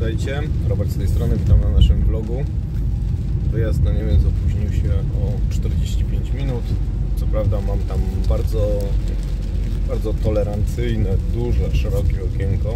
Witajcie, Robert z tej strony, witam na naszym vlogu. Wyjazd na Niemiec opóźnił się o 45 minut. Co prawda mam tam bardzo tolerancyjne, duże, szerokie okienko.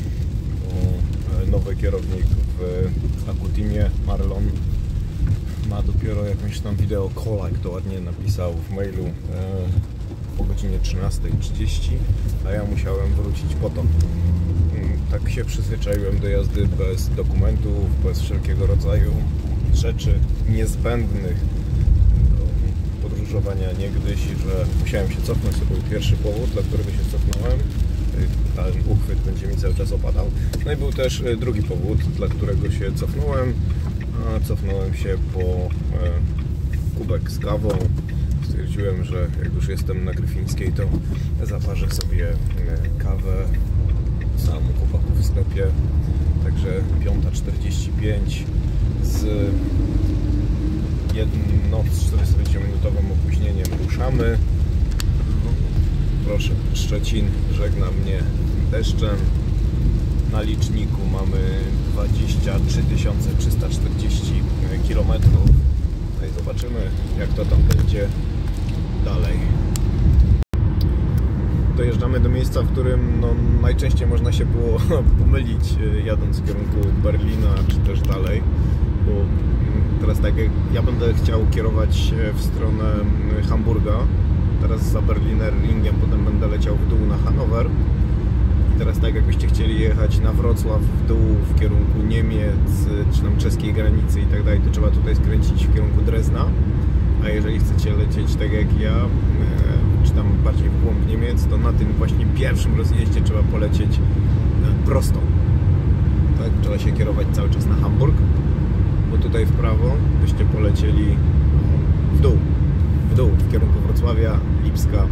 Nowy kierownik w Akutimie, Marlon, ma dopiero jakąś tam wideo call, jak to ładnie napisał w mailu, po godzinie 13:30, a ja musiałem wrócić po to. Tak się przyzwyczaiłem do jazdy bez dokumentów, bez wszelkiego rodzaju rzeczy niezbędnych do podróżowania niegdyś, że musiałem się cofnąć. To był pierwszy powód, dla którego się cofnąłem. Ten uchwyt będzie mi cały czas opadał. No i był też drugi powód, dla którego się cofnąłem. Cofnąłem się po kubek z kawą. Stwierdziłem, że jak już jestem na Gryfińskiej, to zaparzę sobie kawę sam u chłopaków w sklepie. Także 5:45 z 45-minutowym opóźnieniem ruszamy. Proszę, Szczecin żegna mnie deszczem. Na liczniku mamy 23 340 km. No i zobaczymy, jak to tam będzie dalej. Dojeżdżamy do miejsca, w którym najczęściej można się było pomylić, jadąc w kierunku Berlina czy też dalej, bo teraz tak jak ja będę chciał kierować w stronę Hamburga, teraz za Berliner Ringiem, potem będę leciał w dół na Hanower. I teraz tak jakbyście chcieli jechać na Wrocław w dół w kierunku Niemiec, czy tam czeskiej granicy i tak dalej, to trzeba tutaj skręcić w kierunku Drezna. A jeżeli chcecie lecieć tak jak ja, czy tam bardziej w głąb Niemiec, to na tym właśnie pierwszym rozjeździe trzeba polecieć prosto. Tak, trzeba się kierować cały czas na Hamburg, bo tutaj w prawo byście polecieli w dół, w kierunku Wrocławia, Lipska.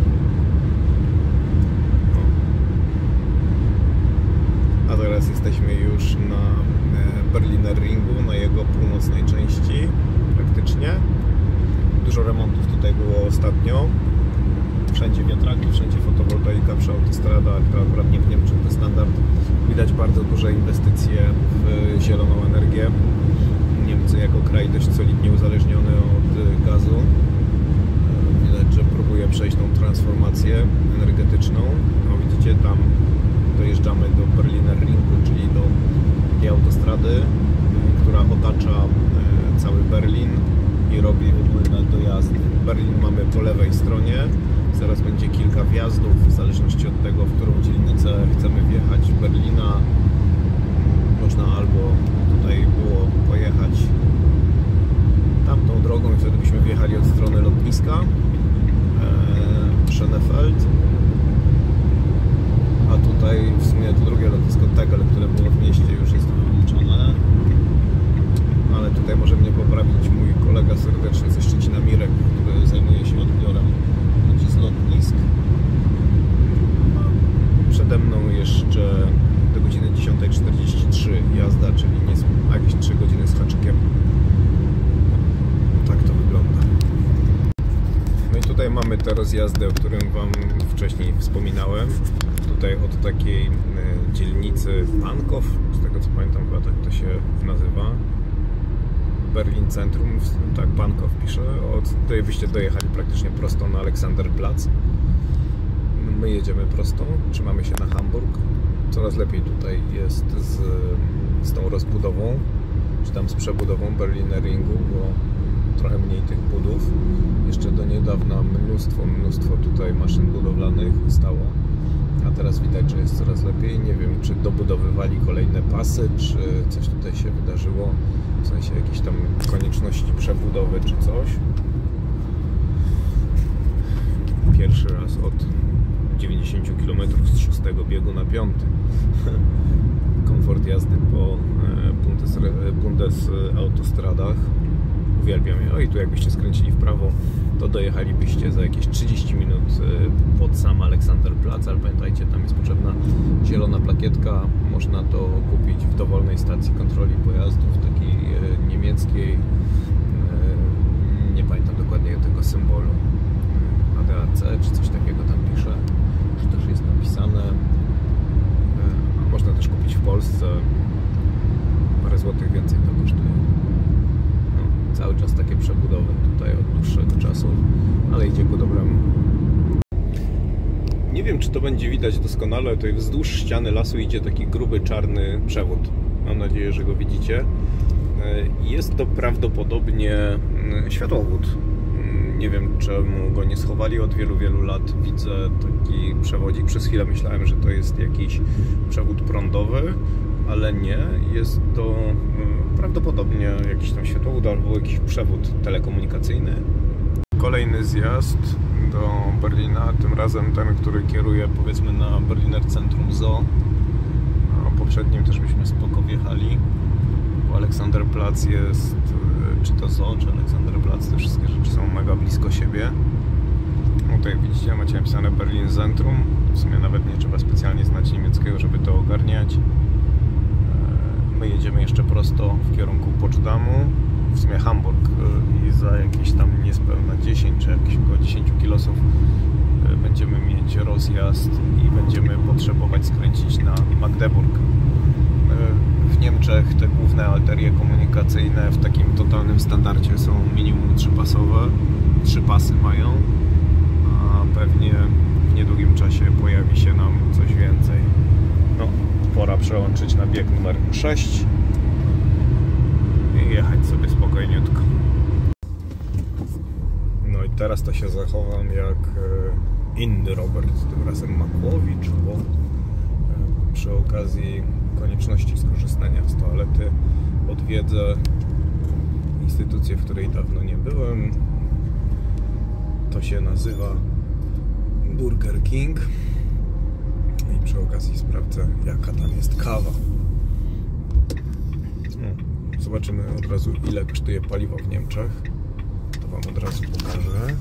A teraz jesteśmy już na Berliner Ringu, na jego północnej części praktycznie. Dużo remontów tutaj było ostatnio. Wszędzie wiatraki, wszędzie fotowoltaika przy autostradach. To akurat nie w Niemczech to standard. Widać bardzo duże inwestycje w zieloną energię. Niemcy jako kraj dość solidnie uzależniony od gazu. Widać, że próbuje przejść tą transformację energetyczną. No widzicie, tam dojeżdżamy do Berliner Ringu, czyli do tej autostrady, która otacza cały Berlin i robi ogólne dojazdy. Berlin mamy po lewej stronie, zaraz będzie kilka wjazdów, w zależności od tego, w którą dzielnicę chcemy wjechać Berlina. Można albo tutaj było pojechać tamtą drogą i wtedy byśmy wjechali od strony lotniska Schönefeld. A tutaj w sumie to drugie lotnisko Tegel, które było w mieście, już jest wyłączone. Ale tutaj może mnie poprawić mój kolega serdeczny ze Szczecina, Mirek, który zajmuje się odbiorem ludzi z lotnisk. Przede mną jeszcze do godziny 10:43 jazda, czyli jakieś 3 godziny z haczykiem. Tak to wygląda. No i tutaj mamy te rozjazdy, o którym Wam wcześniej wspominałem. Tutaj od takiej dzielnicy Pankow, z tego co pamiętam chyba tak to się nazywa, Berlin Centrum, tak Pankow pisze, tutaj byście dojechali praktycznie prosto na Alexanderplatz. My jedziemy prosto, trzymamy się na Hamburg. Coraz lepiej tutaj jest z tą rozbudową, czy tam z przebudową Berliner Ringu, bo trochę mniej tych budów. Jeszcze do niedawna mnóstwo tutaj maszyn budowlanych stało. A teraz widać, że jest coraz lepiej. Nie wiem, czy dobudowywali kolejne pasy, czy coś tutaj się wydarzyło, w sensie jakiejś tam konieczności przebudowy, czy coś. Pierwszy raz od 90 km z 6 biegu na 5. Komfort jazdy po Bundesautostradach. Uwielbiam je. O i tu jakbyście skręcili w prawo, to dojechalibyście za jakieś 30 minut pod sam Alexanderplatz, ale pamiętajcie, tam jest potrzebna zielona plakietka. Można to kupić w dowolnej stacji kontroli pojazdów, takiej niemieckiej. Nie pamiętam dokładnie tego symbolu. ADAC czy coś takiego tam pisze, że też jest napisane. Można też kupić w Polsce parę złotych więcej to kosztuje. No, cały czas takie przebudowy tutaj od dłuższego czasu, ale idzie ku dobremu. Nie wiem, czy to będzie widać doskonale, tutaj wzdłuż ściany lasu idzie taki gruby, czarny przewód. Mam nadzieję, że go widzicie. Jest to prawdopodobnie światłowód. Nie wiem, czemu go nie schowali od wielu, wielu lat. Widzę taki przewodzik. Przez chwilę myślałem, że to jest jakiś przewód prądowy, ale nie. Jest to prawdopodobnie jakiś tam światłowód albo jakiś przewód telekomunikacyjny. Kolejny zjazd do Berlina, tym razem ten, który kieruje powiedzmy na Berliner Centrum Zoo. A poprzednim też byśmy spoko wjechali. Bo Alexanderplatz jest, czy to Zoo, czy Alexanderplatz, te wszystkie rzeczy są mega blisko siebie. No to jak widzicie, macie napisane Berlin Centrum. W sumie nawet nie trzeba specjalnie znać niemieckiego, żeby to ogarniać. My jedziemy jeszcze prosto w kierunku Potsdamu, w sumie Hamburg, i za jakieś tam niespełna 10 czy jakieś około 10 kilosów będziemy mieć rozjazd i będziemy potrzebować skręcić na Magdeburg. W Niemczech te główne arterie komunikacyjne w takim totalnym standardzie są minimum 3-pasowe. 3 pasy mają, a pewnie w niedługim czasie pojawi się nam coś więcej. No, pora przełączyć na bieg numer 6 i jechać sobie spokojniutko. No i teraz to się zachowam jak inny Robert, tym razem Makłowicz, bo przy okazji konieczności skorzystania z toalety odwiedzę instytucję, w której dawno nie byłem. To się nazywa Burger King i przy okazji sprawdzę, jaka tam jest kawa. Zobaczymy od razu, ile kosztuje paliwo w Niemczech. To wam od razu pokażę.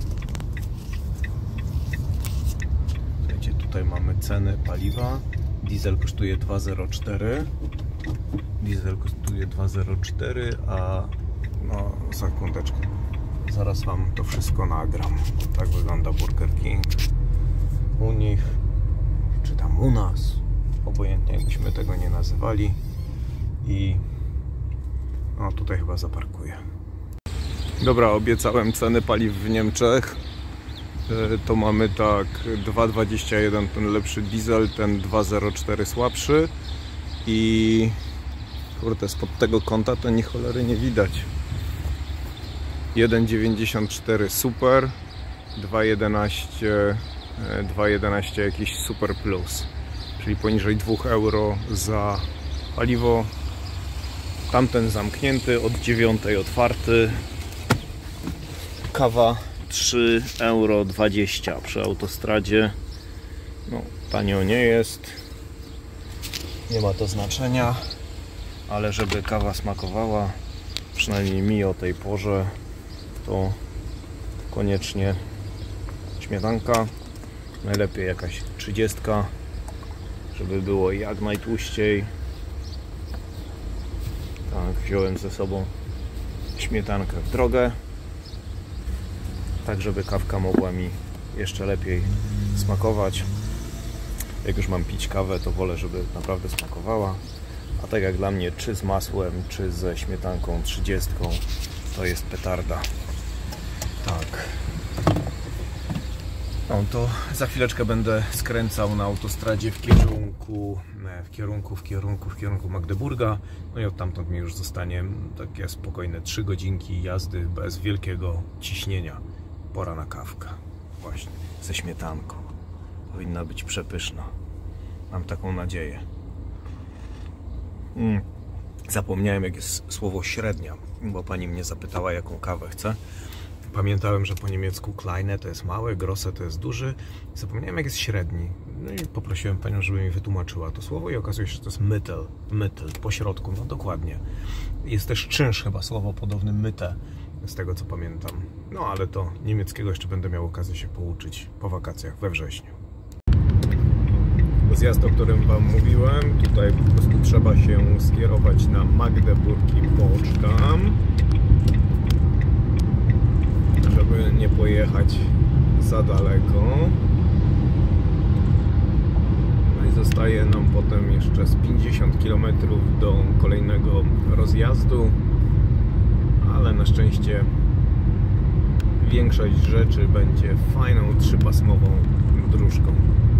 Słuchajcie, tutaj mamy ceny paliwa. Diesel kosztuje 2,04. Diesel kosztuje 2,04, a no sekundeczkę. Zaraz wam to wszystko nagram. Tak wygląda Burger King u nich, czy tam u nas, obojętnie jakbyśmy tego nie nazywali. I no tutaj chyba zaparkuję. Dobra, obiecałem ceny paliw w Niemczech. To mamy tak 2,21 ten lepszy diesel, ten 2,04 słabszy i kurde, spod tego kąta to ni cholery nie widać. 1,94 super, 2,11 jakiś super plus, czyli poniżej 2 euro za paliwo. Tamten zamknięty, od 9 otwarty. Kawa 3,20 euro przy autostradzie. No, tanio nie jest. Nie ma to znaczenia, ale żeby kawa smakowała, przynajmniej mi o tej porze, to koniecznie śmietanka. Najlepiej jakaś 30, żeby było jak najtłuściej. Tak, wziąłem ze sobą śmietankę w drogę, tak żeby kawka mogła mi jeszcze lepiej smakować. Jak już mam pić kawę, to wolę, żeby naprawdę smakowała. A tak jak dla mnie, czy z masłem, czy ze śmietanką 30, to jest petarda. Tak. No to za chwileczkę będę skręcał na autostradzie w kierunku Magdeburga. No i odtamtąd mi już zostanie takie spokojne 3 godzinki jazdy bez wielkiego ciśnienia. Pora na kawkę. Właśnie, ze śmietanką. Powinna być przepyszna. Mam taką nadzieję. Zapomniałem, jak jest słowo średnia, bo pani mnie zapytała, jaką kawę chce. Pamiętałem, że po niemiecku kleine to jest mały, grosse to jest duży. Zapomniałem, jak jest średni. No i poprosiłem panią, żeby mi wytłumaczyła to słowo i okazuje się, że to jest Mittel, po środku, no dokładnie. Jest też czynsz chyba słowo podobne Mitte, z tego co pamiętam. No ale to niemieckiego jeszcze będę miał okazję się pouczyć po wakacjach we wrześniu. Zjazd, o którym wam mówiłem, tutaj po prostu trzeba się skierować na Magdeburg i Potsdam, żeby nie pojechać za daleko. No i zostaje nam potem jeszcze przez 50 km do kolejnego rozjazdu, ale na szczęście większość rzeczy będzie fajną, trzypasmową dróżką.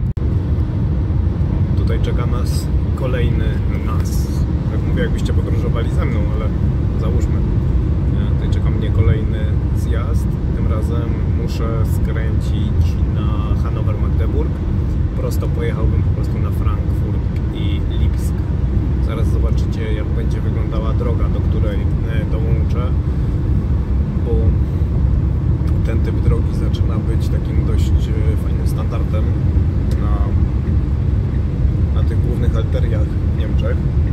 Tutaj czeka nas kolejny tak mówię, jakbyście podróżowali ze mną, ale załóżmy, tutaj czeka mnie kolejny zjazd. Tym razem muszę skręcić na Hanower-Magdeburg. Prosto pojechałbym po prostu na Frankfurt i Lipsk. Zaraz zobaczycie, jak będzie wyglądała droga, do której dołączę, bo ten typ drogi zaczyna być takim dość fajnym standardem na tych głównych arteriach w Niemczech.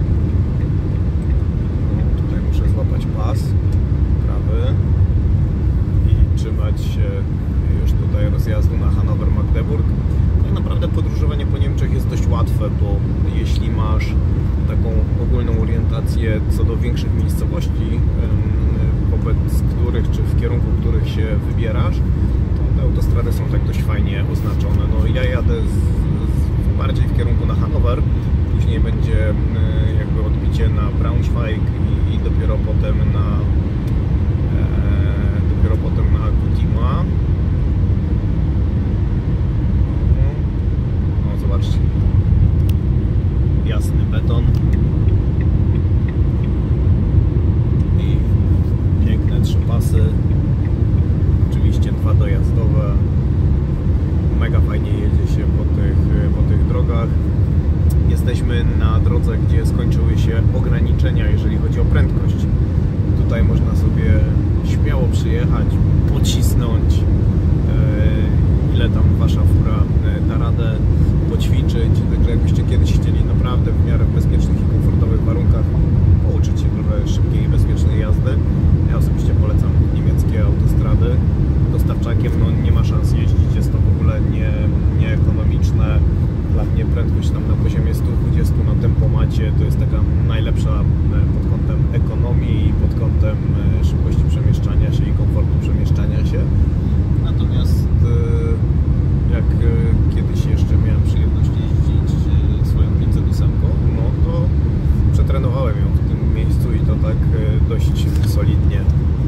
No, tutaj muszę złapać pas prawy i trzymać się już tutaj rozjazdu na Hanower-Magdeburg. Tak naprawdę podróżowanie po Niemczech jest dość łatwe, bo jeśli masz taką ogólną orientację co do większych miejscowości, wobec których, czy w kierunku których się wybierasz, to te autostrady są tak dość fajnie oznaczone. No, ja jadę bardziej w kierunku na Hanower, później będzie jakby odbicie na Braunschweig i dopiero potem na Kutima. No, zobaczcie, jasny beton i piękne 3 pasy, oczywiście 2 dojazdowe. Mega fajnie jedzie się po tych drogach. Jesteśmy na drodze, gdzie skończyły się ograniczenia, jeżeli chodzi o prędkość. Tutaj można sobie śmiało przyjechać, pocisnąć, ile tam wasza fura da radę, poćwiczyć. Także jakbyście kiedyś chcieli naprawdę w miarę bezpiecznych i komfortowych warunkach pouczyć się trochę szybkiej i bezpiecznej jazdy, ja osobiście polecam niemieckie autostrady. Dostawczakiem no, nie ma szans jeździć, jest to w ogóle nieekonomiczne. Dla mnie prędkość tam na poziomie 120 na tempomacie to jest taka najlepsza pod kątem ekonomii i pod kątem szybkości przemieszczania się i komfortu przemieszczania się. Natomiast jak kiedyś jeszcze miałem przyjemność jeździć swoją 508, no to przetrenowałem ją w tym miejscu i to tak dość solidnie.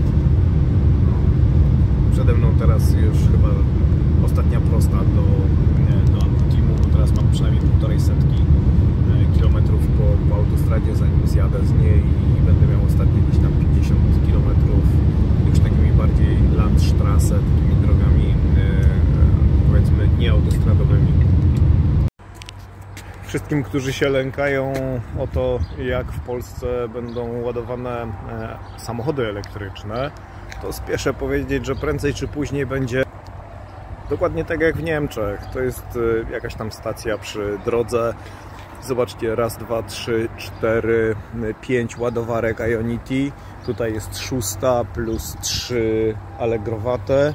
Przede mną teraz już chyba ostatnia prosta do Akutimu. Teraz mam przynajmniej 1,5 kilometrów po autostradzie, zanim zjadę z niej i będę miał ostatnie gdzieś tam 50 kilometrów już takimi bardziej Landstrasse, takimi drogami powiedzmy nieautostradowymi. Wszystkim, którzy się lękają o to, jak w Polsce będą ładowane samochody elektryczne, to spieszę powiedzieć, że prędzej czy później będzie dokładnie tak jak w Niemczech. To jest jakaś tam stacja przy drodze. Zobaczcie, raz, 2, 3, 4, 5 ładowarek Ionity. Tutaj jest 6 plus 3 allegrowate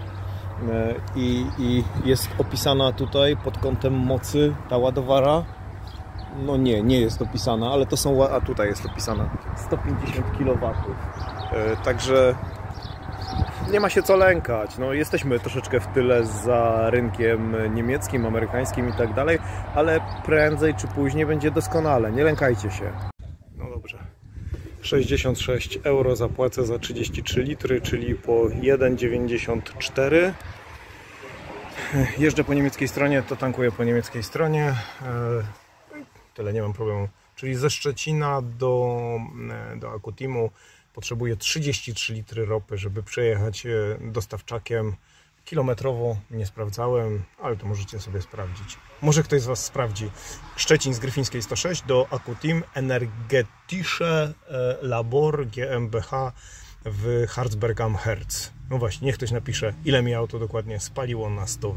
i jest opisana tutaj pod kątem mocy ta ładowara. No nie jest opisana, ale to są, a tutaj jest opisana 150 kW. Także nie ma się co lękać. No, jesteśmy troszeczkę w tyle za rynkiem niemieckim, amerykańskim i tak dalej, ale prędzej czy później będzie doskonale. Nie lękajcie się. No dobrze. 66 euro zapłacę za 33 litry, czyli po 1,94. Jeżdżę po niemieckiej stronie, to tankuję po niemieckiej stronie. Tyle, nie mam problemu. Czyli ze Szczecina do Akutimu potrzebuję 33 litry ropy, żeby przejechać dostawczakiem. Kilometrowo nie sprawdzałem, ale to możecie sobie sprawdzić. Może ktoś z Was sprawdzi. Szczecin z Gryfińskiej 106 do Akutim Energetische Labor GmbH w Harzberg am Harz. No właśnie, niech ktoś napisze, ile mi auto dokładnie spaliło na 100.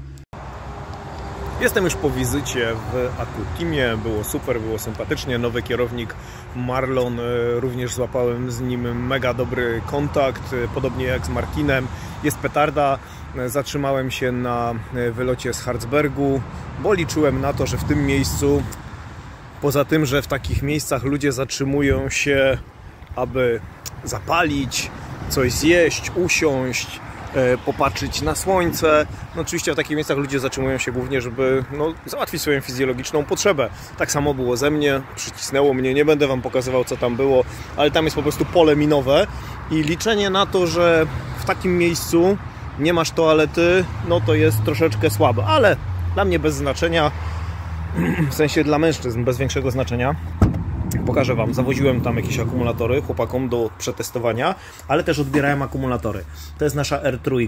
Jestem już po wizycie w Akutimie, było super, było sympatycznie, nowy kierownik Marlon, również złapałem z nim mega dobry kontakt, podobnie jak z Martinem. Jest petarda, zatrzymałem się na wylocie z Harzbergu, bo liczyłem na to, że w tym miejscu, poza tym, że w takich miejscach ludzie zatrzymują się, aby zapalić, coś zjeść, usiąść, popatrzeć na słońce. No oczywiście w takich miejscach ludzie zatrzymują się głównie, żeby załatwić swoją fizjologiczną potrzebę. Tak samo było ze mnie, przycisnęło mnie, nie będę Wam pokazywał, co tam było, ale tam jest po prostu pole minowe i liczenie na to, że w takim miejscu nie masz toalety, no to jest troszeczkę słabe, ale dla mnie bez znaczenia, w sensie dla mężczyzn bez większego znaczenia. Pokażę Wam, zawoziłem tam jakieś akumulatory chłopakom do przetestowania, ale też odbierałem akumulatory. To jest nasza R3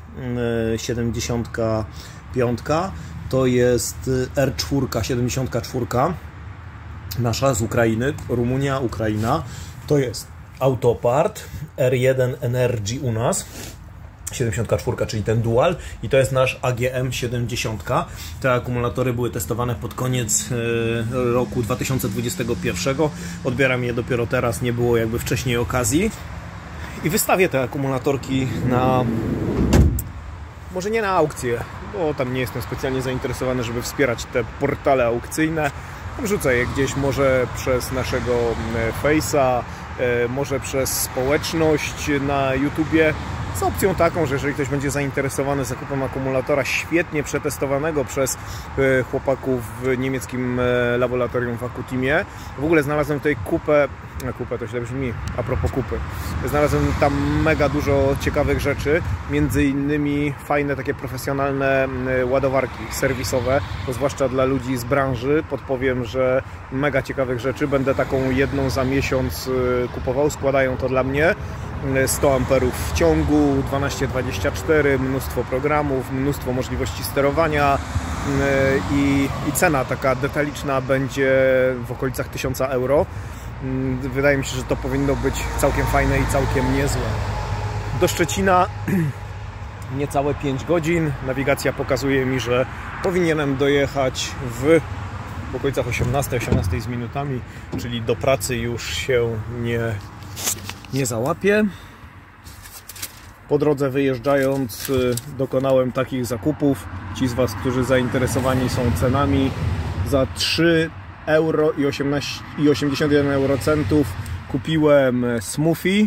75, to jest R4 74, nasza z Ukrainy, Rumunia, Ukraina. To jest Autopart R1 Energy u nas. 74, czyli ten dual, i to jest nasz AGM 70. Te akumulatory były testowane pod koniec roku 2021. Odbieram je dopiero teraz, nie było jakby wcześniej okazji. I wystawię te akumulatorki na... może nie na aukcję, bo tam nie jestem specjalnie zainteresowany, żeby wspierać te portale aukcyjne. Wrzucę je gdzieś może przez naszego Face'a, może przez społeczność na YouTubie, z opcją taką, że jeżeli ktoś będzie zainteresowany zakupem akumulatora świetnie przetestowanego przez chłopaków w niemieckim laboratorium w Akutimie, w ogóle znalazłem tutaj kupę to źle brzmi, a propos kupy, znalazłem tam mega dużo ciekawych rzeczy, między innymi fajne takie profesjonalne ładowarki serwisowe, to zwłaszcza dla ludzi z branży. Podpowiem, że mega ciekawych rzeczy, będę taką jedną za miesiąc kupował, składają to dla mnie. 100 amperów w ciągu, 12-24, mnóstwo programów, mnóstwo możliwości sterowania i cena taka detaliczna będzie w okolicach 1000 euro. Wydaje mi się, że to powinno być całkiem fajne i całkiem niezłe. Do Szczecina niecałe 5 godzin. Nawigacja pokazuje mi, że powinienem dojechać w okolicach 18 z minutami, czyli do pracy już się nie załapię. Po drodze wyjeżdżając dokonałem takich zakupów. Ci z Was, którzy zainteresowani są cenami, za 3 euro i 81 eurocentów kupiłem smoothie.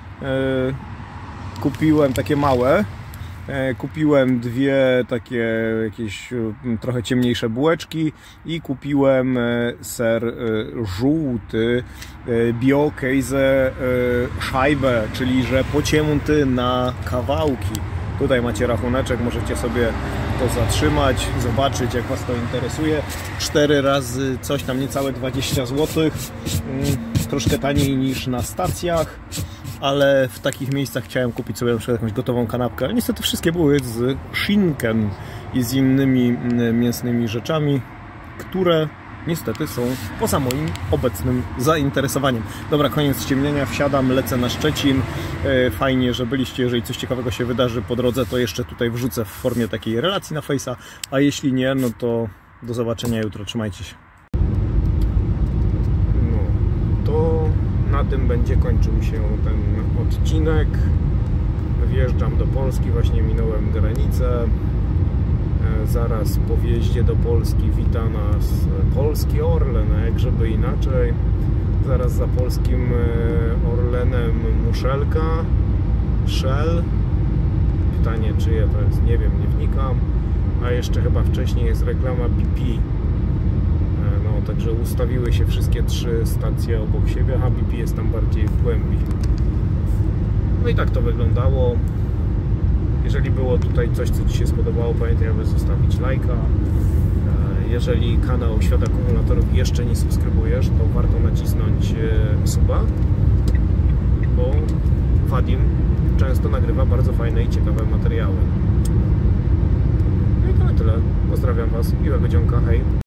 Kupiłem takie małe. Kupiłem dwie takie jakieś trochę ciemniejsze bułeczki i kupiłem ser żółty Bio-Käse Scheibe, czyli że pocięty na kawałki. Tutaj macie rachuneczek, możecie sobie to zatrzymać, zobaczyć, jak Was to interesuje. 4 razy coś tam, niecałe 20 zł. Troszkę taniej niż na stacjach, ale w takich miejscach chciałem kupić sobie na przykład jakąś gotową kanapkę, ale niestety wszystkie były z Schinken i z innymi mięsnymi rzeczami, które niestety są poza moim obecnym zainteresowaniem. Dobra, koniec ściemnienia, wsiadam, lecę na Szczecin. Fajnie, że byliście. Jeżeli coś ciekawego się wydarzy po drodze, to jeszcze tutaj wrzucę w formie takiej relacji na Face'a, a jeśli nie, no to do zobaczenia jutro. Trzymajcie się. No, to na tym będzie kończył się ten odcinek. Wjeżdżam do Polski, właśnie minąłem granicę. Zaraz po wjeździe do Polski wita nas polski Orlen, a jak żeby inaczej. Zaraz za polskim Orlenem Muszelka, Shell. Pytanie, czyje to jest, nie wiem, nie wnikam. A jeszcze chyba wcześniej jest reklama BP. No, także ustawiły się wszystkie 3 stacje obok siebie, a BP jest tam bardziej w głębi. No i tak to wyglądało. Jeżeli było tutaj coś, co Ci się spodobało, pamiętaj, aby zostawić lajka. Jeżeli kanał Świat Akumulatorów jeszcze nie subskrybujesz, to warto nacisnąć suba, bo Wadim często nagrywa bardzo fajne i ciekawe materiały. No i to na tyle. Pozdrawiam Was. Miłego dzionka. Hej.